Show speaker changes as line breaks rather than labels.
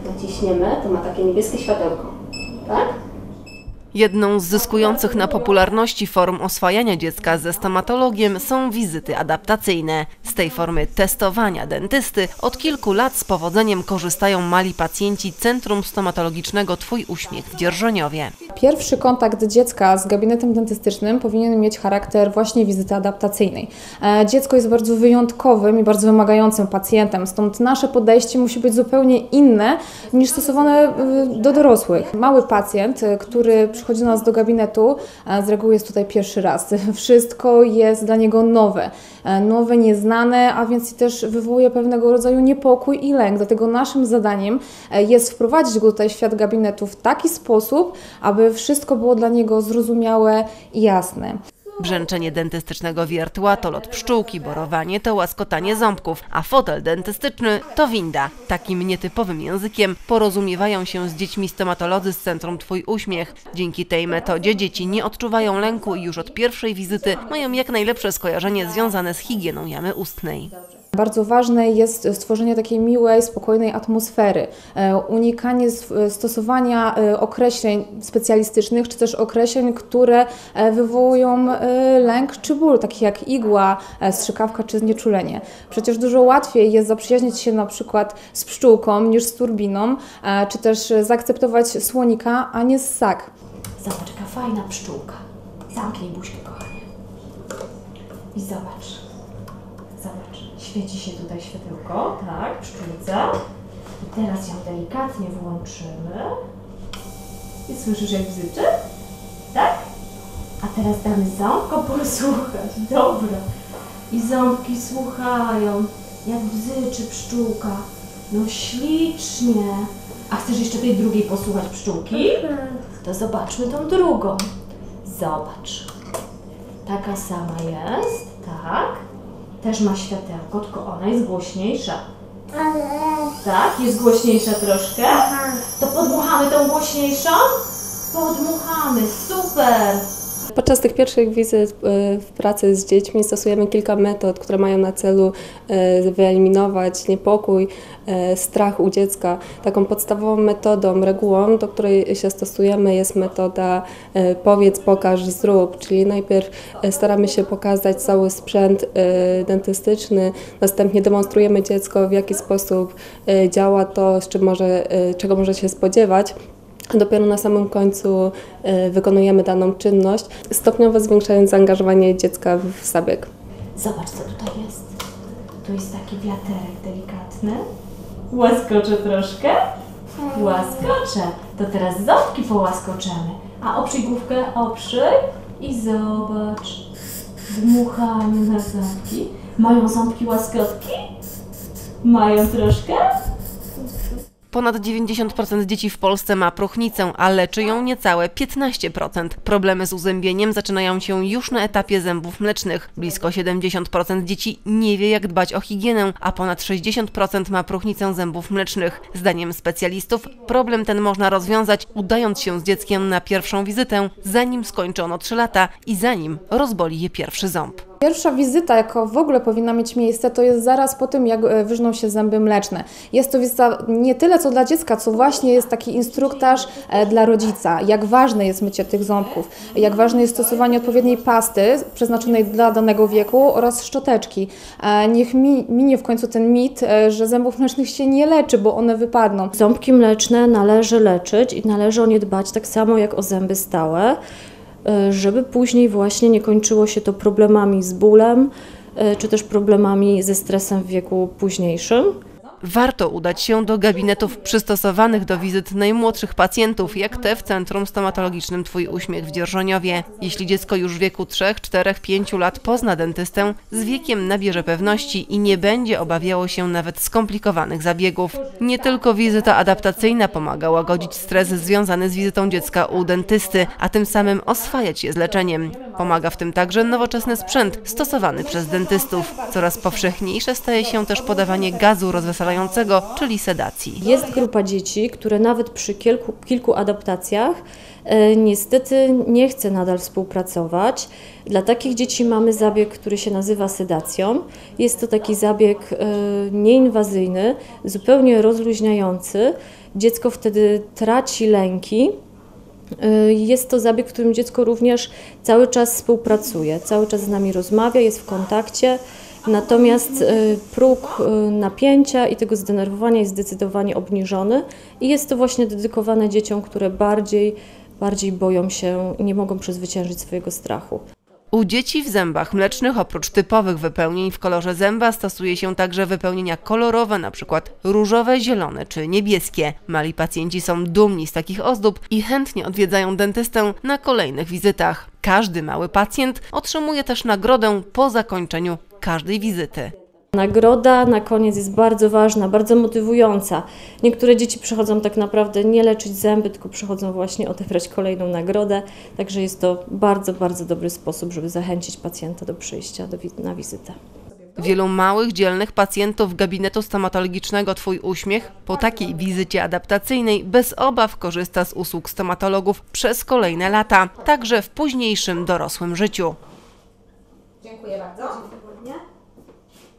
naciśniemy, to ma takie niebieskie światełko, tak?
Jedną z zyskujących na popularności form oswajania dziecka ze stomatologiem są wizyty adaptacyjne. Z tej formy testowania dentysty od kilku lat z powodzeniem korzystają mali pacjenci Centrum Stomatologicznego Twój Uśmiech w Dzierżoniowie.
Pierwszy kontakt dziecka z gabinetem dentystycznym powinien mieć charakter właśnie wizyty adaptacyjnej. Dziecko jest bardzo wyjątkowym i bardzo wymagającym pacjentem, stąd nasze podejście musi być zupełnie inne niż stosowane do dorosłych. Mały pacjent, który przychodzi do nas do gabinetu, z reguły jest tutaj pierwszy raz. Wszystko jest dla niego nowe, nieznane, a więc też wywołuje pewnego rodzaju niepokój i lęk. Dlatego naszym zadaniem jest wprowadzić go tutaj w świat gabinetu w taki sposób, aby wszystko było dla niego zrozumiałe i jasne.
Brzęczenie dentystycznego wiertła to lot pszczółki, borowanie to łaskotanie ząbków, a fotel dentystyczny to winda. Takim nietypowym językiem porozumiewają się z dziećmi stomatolodzy z Centrum Twój Uśmiech. Dzięki tej metodzie dzieci nie odczuwają lęku i już od pierwszej wizyty mają jak najlepsze skojarzenie związane z higieną jamy ustnej.
Bardzo ważne jest stworzenie takiej miłej, spokojnej atmosfery, unikanie stosowania określeń specjalistycznych, czy też określeń, które wywołują lęk czy ból, takich jak igła, strzykawka czy znieczulenie. Przecież dużo łatwiej jest zaprzyjaźnić się na przykład z pszczółką niż z turbiną, czy też zaakceptować słonika, a nie ssak.
Zobacz, jaka fajna pszczółka. Zamknij buźkę, kochanie. I zobacz. Świeci się tutaj światełko, tak, pszczółce. I teraz ją delikatnie włączymy. I słyszysz, jak bzyczy? Tak? A teraz damy ząbkom posłuchać. Dobra. I ząbki słuchają, jak bzyczy pszczółka. No ślicznie. A chcesz jeszcze tej drugiej posłuchać pszczółki? To zobaczmy tą drugą. Zobacz. Taka sama jest, tak? Też ma światełko, tylko ona jest głośniejsza. Tak? Jest głośniejsza troszkę? To podmuchamy tą głośniejszą? Podmuchamy, super!
Podczas tych pierwszych wizyt w pracy z dziećmi stosujemy kilka metod, które mają na celu wyeliminować niepokój, strach u dziecka. Taką podstawową metodą, regułą, do której się stosujemy, jest metoda powiedz, pokaż, zrób, czyli najpierw staramy się pokazać cały sprzęt dentystyczny, następnie demonstrujemy dziecko, w jaki sposób działa to, czego może się spodziewać. Dopiero na samym końcu wykonujemy daną czynność, stopniowo zwiększając zaangażowanie dziecka w zabieg.
Zobacz, co tutaj jest. Tu jest taki wiaterek delikatny. Łaskoczę troszkę. Łaskoczę. To teraz ząbki połaskoczemy. A oprzyj główkę, oprzyj i zobacz. Dmuchamy na ząbki. Mają ząbki łaskotki? Mają troszkę?
Ponad 90% dzieci w Polsce ma próchnicę, a leczy ją niecałe 15%. Problemy z uzębieniem zaczynają się już na etapie zębów mlecznych. Blisko 70% dzieci nie wie, jak dbać o higienę, a ponad 60% ma próchnicę zębów mlecznych. Zdaniem specjalistów problem ten można rozwiązać, udając się z dzieckiem na pierwszą wizytę, zanim skończy ono 3 lata i zanim rozboli je pierwszy ząb.
Pierwsza wizyta, jaka w ogóle powinna mieć miejsce, to jest zaraz po tym, jak wyżną się zęby mleczne. Jest to wizyta nie tyle co dla dziecka, co właśnie jest taki instruktaż dla rodzica, jak ważne jest mycie tych ząbków, jak ważne jest stosowanie odpowiedniej pasty przeznaczonej dla danego wieku oraz szczoteczki. Niech minie w końcu ten mit, że zębów mlecznych się nie leczy, bo one wypadną.
Ząbki mleczne należy leczyć i należy o nie dbać tak samo jak o zęby stałe, żeby później właśnie nie kończyło się to problemami z bólem, czy też problemami ze stresem w wieku późniejszym.
Warto udać się do gabinetów przystosowanych do wizyt najmłodszych pacjentów, jak te w Centrum Stomatologicznym Twój Uśmiech w Dzierżoniowie. Jeśli dziecko już w wieku 3, 4, 5 lat pozna dentystę, z wiekiem nabierze pewności i nie będzie obawiało się nawet skomplikowanych zabiegów. Nie tylko wizyta adaptacyjna pomaga łagodzić stres związany z wizytą dziecka u dentysty, a tym samym oswajać je z leczeniem. Pomaga w tym także nowoczesny sprzęt stosowany przez dentystów. Coraz powszechniejsze staje się też podawanie gazu rozweselającego rozpraszającego, czyli sedacji.
Jest grupa dzieci, które nawet przy kilku adaptacjach niestety nie chce nadal współpracować. Dla takich dzieci mamy zabieg, który się nazywa sedacją. Jest to taki zabieg nieinwazyjny, zupełnie rozluźniający. Dziecko wtedy traci lęki. Jest to zabieg, w którym dziecko również cały czas współpracuje, cały czas z nami rozmawia, jest w kontakcie. Natomiast próg napięcia i tego zdenerwowania jest zdecydowanie obniżony i jest to właśnie dedykowane dzieciom, które bardziej boją się i nie mogą przezwyciężyć swojego strachu.
U dzieci w zębach mlecznych oprócz typowych wypełnień w kolorze zęba stosuje się także wypełnienia kolorowe, np. różowe, zielone czy niebieskie. Mali pacjenci są dumni z takich ozdób i chętnie odwiedzają dentystę na kolejnych wizytach. Każdy mały pacjent otrzymuje też nagrodę po zakończeniu każdej wizyty.
Nagroda na koniec jest bardzo ważna, bardzo motywująca. Niektóre dzieci przychodzą tak naprawdę nie leczyć zęby, tylko przychodzą właśnie odebrać kolejną nagrodę. Także jest to bardzo, bardzo dobry sposób, żeby zachęcić pacjenta do przyjścia na wizytę.
Wielu małych, dzielnych pacjentów gabinetu stomatologicznego Twój Uśmiech po takiej wizycie adaptacyjnej bez obaw korzysta z usług stomatologów przez kolejne lata, także w późniejszym dorosłym życiu.
Dziękuję bardzo.